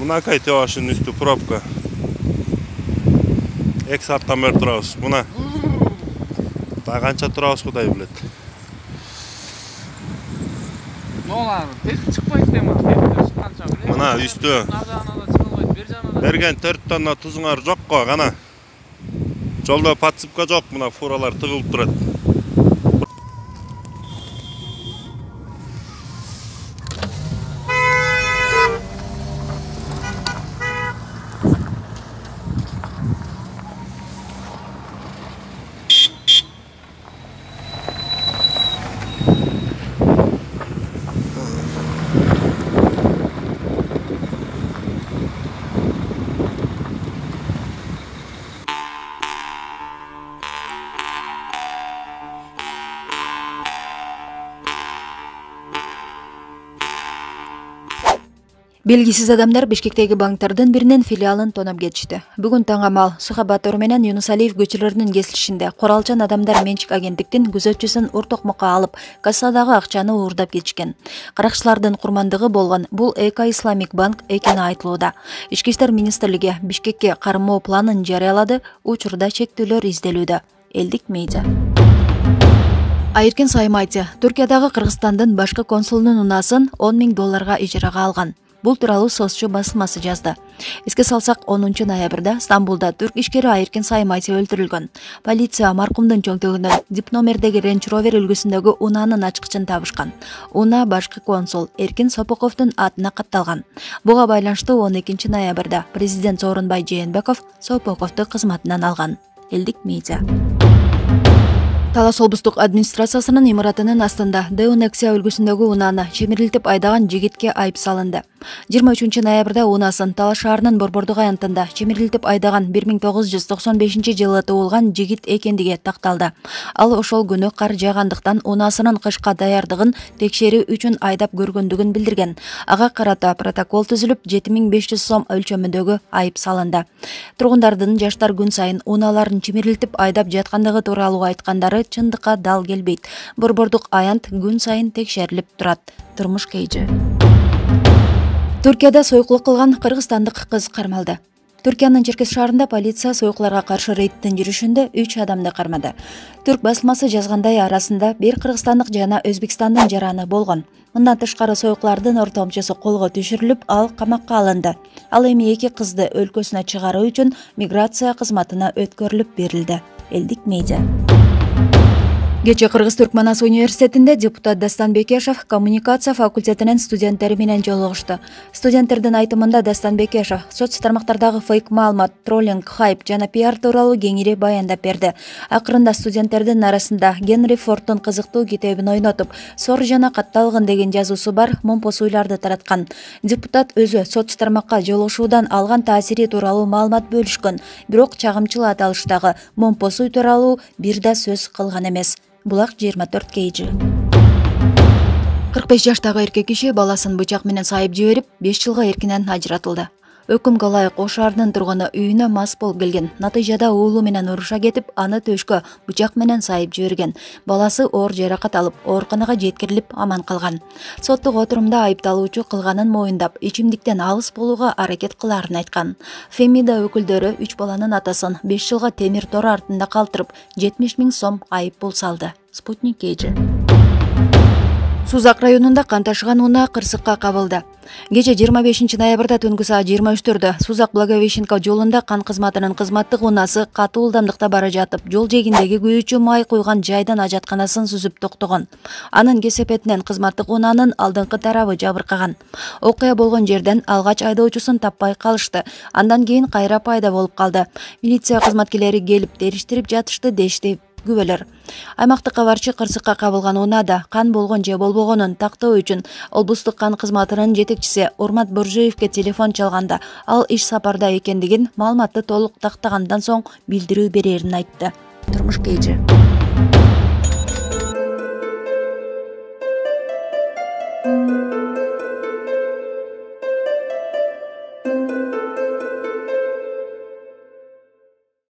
Мынакай тебашынын үстү пробка. 2 сааттан бери турабыз. Мына. Та канча турабыз Кудай билет. Нолар тез чыкпайт дема. Канча билет. Мына үстү. Берген 4 тонна тузуңар жокко, кана. Жолдо подсыпка жок, мына фуралар тыгылып турат. Белгисиз адамдар Бишкектеги банктардын биринин филиалын тонап кетишти. Бүгүн таңамал Сухабатор менен Юнусалиев көчөлөрүнүн кесилишинде куралчан адамдар менчик агенттиктин күзөтчүсүн уртокмокко алып, кассадагы акчаны уурдап кетишкен. Каракчылардын курмандыгы болгон бул Эко Исламик банк экени айтылууда. Ички иштер министрлиги Бишкекке кармоо планын жарыялады, учурда чектөөлөр изделүүдө. Элдик медиа. Айыркен Саймайти Түркиядагы Кыргызстандын башкы консулунун унасын $10,000 ижарага алган. Бул тууралуу Соцчу басылмасы жазды. Эске салсак, 10 ноябрда Стамбулда түрк ишкери Айыркен Саймайти өлтүрүлгөн. Полиция маркумдун чоңтөгүнөн дип номердеги Range Rover үлгүсүндөгү унаанын ачкычын табышкан. Уна башкы консул Эркин Сопоковдун атына катталган. Буга байланыштуу 12 ноябрда президент Сооронбай Жээнбеков Сопоковду кызматынан алган. Элдик медиа. Талас облустук администрациясынын имаратынын астында Деунексия үлгүсүндөгү унааны чемирилтип айдаган жигитке айып салынды. 23 ноябрда унасын Талас шаарынын Борбордук аянтында чемирилтип айдаган 1995-жылы туулган жигит экендиги такталды. Ал ошол күнү кар жаагандыктан унаасынын кышка даярдыгын текшерүү үчүн айдап көргөндүгүн билдирген. Ага карата протокол түзүлүп, 7500 сом өлчөмүндөгү айып салынды. Тургундардын жаштар күн сайын унааларын чемирилтип айдап жаткандыгы тууралуу айткандары чындыкка дал келбейт. Борбордук аянт күн сайын текшерилип турат. Турмуш кейжи. Түркияда союклук кылган кыргызстандык кыз кармалды. Түркиянын Черкес шаарында полиция союкларга каршы рейдтин жүрүшүндө 3 адамды кармады. Түрк басылмасы жазгандай, арасында бир кыргызстандык жана Өзбекстандын жараны болгон. Мындан тышкары союклардын ортомчусу колго түшүрүлүп, ал камакка алынды. Ал эми 2 кызды өлкөсүнө чыгаруу үчүн миграция кызматына өткөрүлүп берилди. Элдик медиа. Кече Кыргыз-Түрк Манас университетинде депутат Дастан Бекешев коммуникация факультетинин студенттери менен жолугушту. Студенттердин айтымында Дастан Бекешев соц тармактардагы фейк маалымат, троллинг, хайп жана пиар тууралуу кеңири баяндап берди. Акырында студенттердин арасында Генри Фордтун кызыктуу китебин ойнотуп, сор жана катталгын деген жазуусу бар момпосуйларды тараткан. Депутат өзү соц тармакка жолугушуудан алган таасири тууралуу маалымат бөлүшкөн, бирок чагымчыл аталыштагы момпосуй тууралуу бир да сөз кылган эмес. Булак 24 кейжи. 45 жаштагы эркек киши баласын бычак менен сайып жиберип, 5 жылга эркинен ажыратылды. Өкүмгө ылайык Ош шаарынын тургуну үйүнө мас болуп келген. Натыйжада уулу менен уруша кетип, аны төшкө бычак менен сайып жиберген. Баласы оор жаракат алып, ооруканага жеткирилип аман калган. Соттук отурумда айыпталуучу кылганын моюндап, ичимдиктен алыс болууга аракет кылаарын айткан. Фемида өкүлдөрү 3 баланын атасын 5 жылга темир тор артында калтырып, 70 000 сом айып пул салды. Спутник кейжи. Сузак районунда кан ташыган унаа кырсыкка кабылды. Кече 25 ноябрда түнгү саат 23-төрдө Сузак Благовещенко жолунда кан кызматынын кызматтык унаасы катуу ылдамдыкта бара жатып, жол жээгиндеги күйүүчү май куйган жайдан ажатканасын сүзүп токтогон. Анын кесепетинен кызматтык унаанын алдыңкы тарабы жабыркаган. Окуя болгон жерден алгач айдоочусун таппай калышты. Андан кийин кайра пайда болуп калды. Милиция кызматкерлери келип териштирип жатышты дешти күбөлөр. Аймактык кабарчы кырсыкка кабылган унаада кан болгон же болбогонун тактоо үчүн облустук кан кызматынын жетекчиси Урмат Буржуевке телефон чалганда, ал иш сапарда экендигин маалыматты толук тактагандан соң билдирүү берерин айтты. Турмуш кейжи.